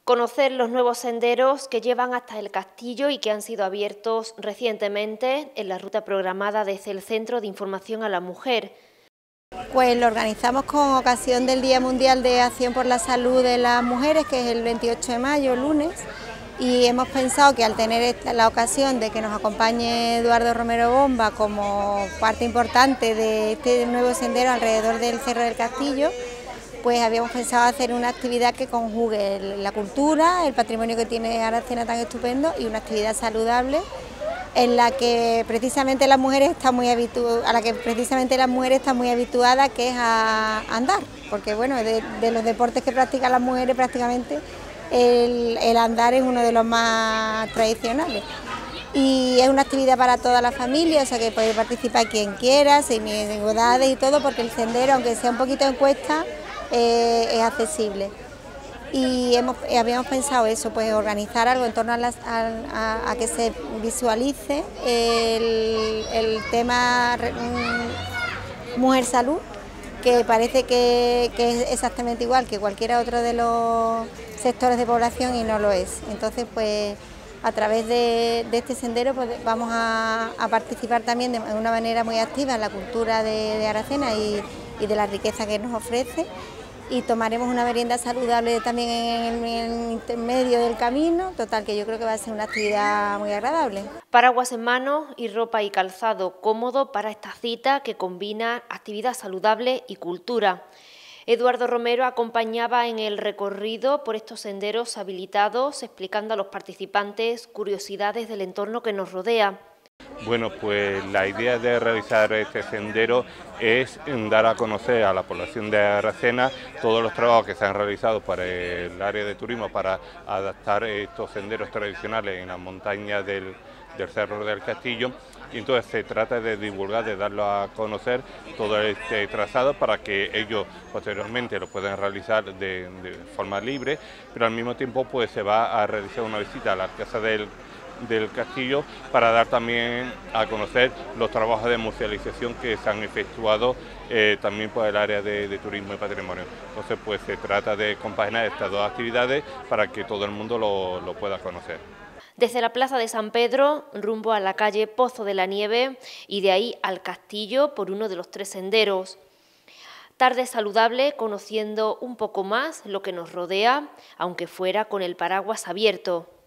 Conocer los nuevos senderos que llevan hasta el castillo y que han sido abiertos recientemente en la ruta programada desde el Centro de Información a la Mujer. Pues lo organizamos con ocasión del Día Mundial de Acción por la Salud de las Mujeres, que es el 28 de mayo, lunes, y hemos pensado que al tener la ocasión de que nos acompañe Eduardo Romero Bomba como parte importante de este nuevo sendero alrededor del Cerro del Castillo, pues habíamos pensado hacer una actividad que conjugue la cultura, el patrimonio que tiene Aracena tan estupendo y una actividad saludable en la que precisamente las mujeres están muy habituadas, que es a andar, porque bueno, de los deportes que practican las mujeres prácticamente el andar es uno de los más tradicionales. Y es una actividad para toda la familia, o sea que puede participar quien quiera, sin edades y todo, porque el sendero, aunque sea un poquito en cuesta, es accesible. Y habíamos pensado eso, pues organizar algo en torno a que se visualice el tema mujer salud, que parece que es exactamente igual que cualquier otro de los sectores de población y no lo es. Entonces, pues a través de este sendero pues, vamos a participar también de una manera muy activa en la cultura de Aracena y de la riqueza que nos ofrece. Y tomaremos una merienda saludable también en el intermedio del camino, total que yo creo que va a ser una actividad muy agradable. Paraguas en mano y ropa y calzado cómodo para esta cita que combina actividad saludable y cultura. Eduardo Romero acompañaba en el recorrido por estos senderos habilitados, explicando a los participantes curiosidades del entorno que nos rodea. Bueno, pues la idea de realizar este sendero es dar a conocer a la población de Aracena todos los trabajos que se han realizado para el área de turismo para adaptar estos senderos tradicionales en las montañas del Cerro del Castillo, y entonces se trata de divulgar, de darlo a conocer todo este trazado para que ellos posteriormente lo puedan realizar de forma libre, pero al mismo tiempo pues se va a realizar una visita a la casa del castillo para dar también a conocer los trabajos de musealización que se han efectuado también por el área de turismo y patrimonio. Entonces pues se trata de compaginar estas dos actividades para que todo el mundo lo pueda conocer. Desde la Plaza de San Pedro, rumbo a la calle Pozo de la Nieve y de ahí al castillo por uno de los 3 senderos. Tarde saludable, conociendo un poco más lo que nos rodea, aunque fuera con el paraguas abierto.